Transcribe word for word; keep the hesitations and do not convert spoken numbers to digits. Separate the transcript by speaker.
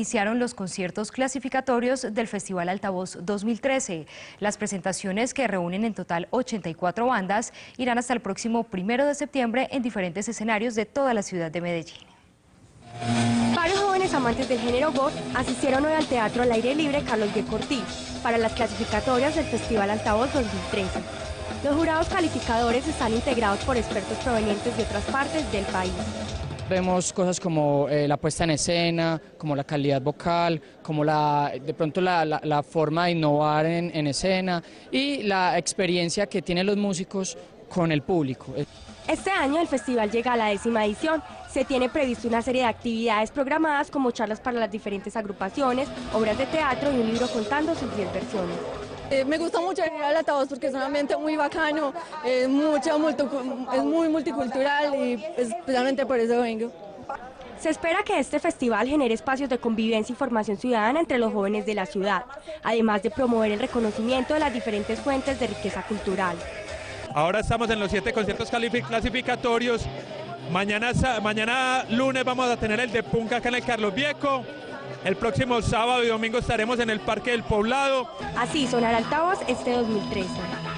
Speaker 1: iniciaron los conciertos clasificatorios del Festival Altavoz dos mil trece. Las presentaciones, que reúnen en total ochenta y cuatro bandas, irán hasta el próximo primero de septiembre en diferentes escenarios de toda la ciudad de Medellín.
Speaker 2: Varios jóvenes amantes del género goth asistieron hoy al Teatro al Aire Libre Carlos G. Cortiz para las clasificatorias del Festival Altavoz dos mil trece. Los jurados calificadores están integrados por expertos provenientes de otras partes del país.
Speaker 3: Vemos cosas como eh, la puesta en escena, como la calidad vocal, como la, de pronto la, la, la forma de innovar en, en escena y la experiencia que tienen los músicos con el público.
Speaker 2: Este año el festival llega a la décima edición. Se tiene previsto una serie de actividades programadas como charlas para las diferentes agrupaciones, obras de teatro y un libro contando sus diez versiones.
Speaker 4: Eh, me gusta mucho venir al Altavoz porque es un ambiente muy bacano, es, mucho, multi, es muy multicultural y especialmente por eso vengo.
Speaker 2: Se espera que este festival genere espacios de convivencia y formación ciudadana entre los jóvenes de la ciudad, además de promover el reconocimiento de las diferentes fuentes de riqueza cultural.
Speaker 5: Ahora estamos en los siete conciertos clasificatorios. Mañana, mañana lunes vamos a tener el de Punk acá en el Carlos Viejo. El próximo sábado y domingo estaremos en el Parque del Poblado.
Speaker 2: Así sonará Altavoz este dos mil trece.